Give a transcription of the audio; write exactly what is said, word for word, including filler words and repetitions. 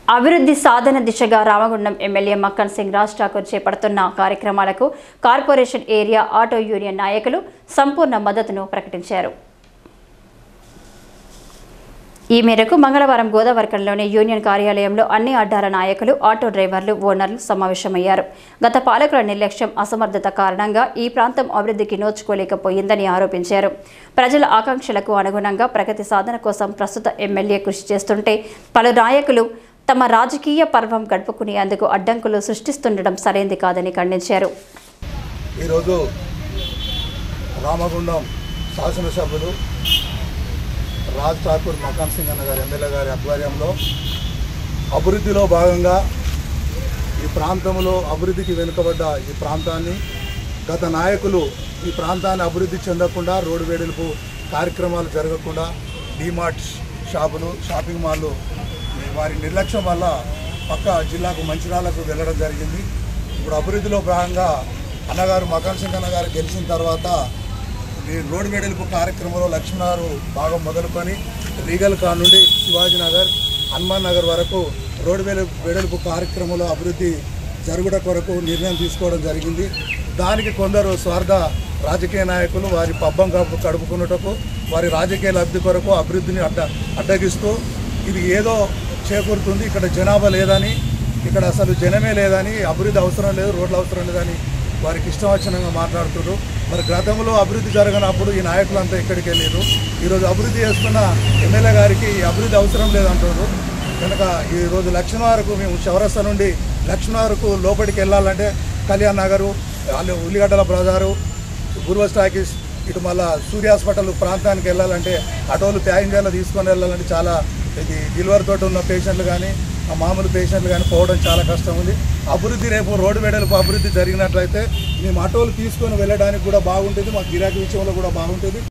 అభివృద్ధి సాధన దిశగా రామగుండం ఎమ్మెల్యే మక్కన్ సింగ్ రాజ్ ఠాకూర్ చేపడుతున్న కార్యక్రమాలకు కార్పొరేషన్ ఏరియా ఆటో యూనియన్ నాయకులు సంపూర్ణ మద్దతును ప్రకటించారు. ఈ మేరకు మంగళవారం గోదావరిఖండ్లోని యూనియన్ కార్యాలయంలో అన్ని అడ్డాల నాయకులు, ఆటో డ్రైవర్లు, ఓనర్లు సమావేశమయ్యారు. గత పాలకుల నిర్లక్ష్యం, అసమర్థత కారణంగా ఈ ప్రాంతం అభివృద్ధికి నోచుకోలేకపోయిందని ఆరోపించారు. ప్రజల ఆకాంక్షలకు అనుగుణంగా ప్రగతి సాధన కోసం ప్రస్తుత ఎమ్మెల్యే కృషి చేస్తుంటే పలు నాయకులు తమ రాజకీయ పర్వం గడుపుకునేందుకు అడ్డంకులు సృష్టిస్తుండడం సరైంది కాదని ఖండించారు. ఈరోజు రామగుండం శాసనసభ్యులు రాజ్ ఠాకూర్ మక్కన్ సింగ్ అన్న గారి ఎమ్మెల్యే గారి ఆధ్వర్యంలో అభివృద్ధిలో భాగంగా ఈ ప్రాంతంలో అభివృద్ధికి వెనుకబడ్డ ఈ ప్రాంతాన్ని గత నాయకులు ఈ ప్రాంతాన్ని అభివృద్ధి చెందకుండా రోడ్డు వెడల్పు కార్యక్రమాలు జరగకుండా డీమార్ట్ షాపులు, షాపింగ్ మాల్లు వారి నిర్లక్ష్యం వల్ల పక్క జిల్లాకు మంచిర్యాలకు వెళ్ళడం జరిగింది. ఇప్పుడు అభివృద్ధిలో భాగంగా అన్నగారు మక్కన్ సింగ్ అన్న గారు గెలిచిన తర్వాత ఈ రోడ్డు వెడల్పు కార్యక్రమంలో లక్ష్మీనగర్ భాగం మొదలుకొని రీగల్ కా నుండి శివాజీ నగర్, హనుమాన్ నగర్ వరకు రోడ్డు వెడల్పు కార్యక్రమంలో అభివృద్ధి జరుగుట కొరకు నిర్ణయం తీసుకోవడం జరిగింది. దానికి కొందరు స్వార్థ రాజకీయ నాయకులు వారి పబ్బం కడుపుకున్నటకు, వారి రాజకీయ లబ్ధి కొరకు అభివృద్ధిని అడ్డ అడ్డగిస్తూ ఇది ఏదో చేకూరుతుంది, ఇక్కడ జనాభా లేదని, ఇక్కడ అసలు జనమే లేదని, అభివృద్ధి అవసరం లేదు, రోడ్లు అవసరం లేదని వారికి ఇష్టం వచ్చినంగా మాట్లాడుతున్నారు. మరి గతంలో అభివృద్ధి జరగనప్పుడు ఈ నాయకులంతా ఎక్కడికి వెళ్ళారు. ఈరోజు అభివృద్ధి చేస్తున్న ఎమ్మెల్యే గారికి ఈ అభివృద్ధి అవసరం లేదంటున్నారు. కనుక ఈరోజు లక్ష్మీనగర్కు మేము చౌరస్తా నుండి లక్ష్మీనగర్కు లోపలికి వెళ్ళాలంటే కళ్యాణ్ నగరు, ఉల్లిగడ్డల బజారు, గురువ స్టాకీస్, ఇటు మళ్ళీ సూర్య హాస్పిటల్ ప్రాంతానికి వెళ్ళాలంటే ఆటోలు ప్యాసింజర్లు తీసుకొని వెళ్ళాలంటే చాలా ఇది డెలివరీ తోటి ఉన్న పేషెంట్లు కానీ మామూలు పేషెంట్లు కానీ పోవడం చాలా కష్టం ఉంది. అభివృద్ధి రేపు రోడ్డు వెడల్పు అభివృద్ధి జరిగినట్లయితే మేము ఆటోలు తీసుకొని వెళ్ళడానికి కూడా బాగుంటుంది, మాకు గిరాకీ విషయంలో కూడా బాగుంటుంది.